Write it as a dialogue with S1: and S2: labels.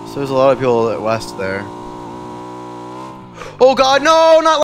S1: So there's a lot of people at west there. Oh god, no, not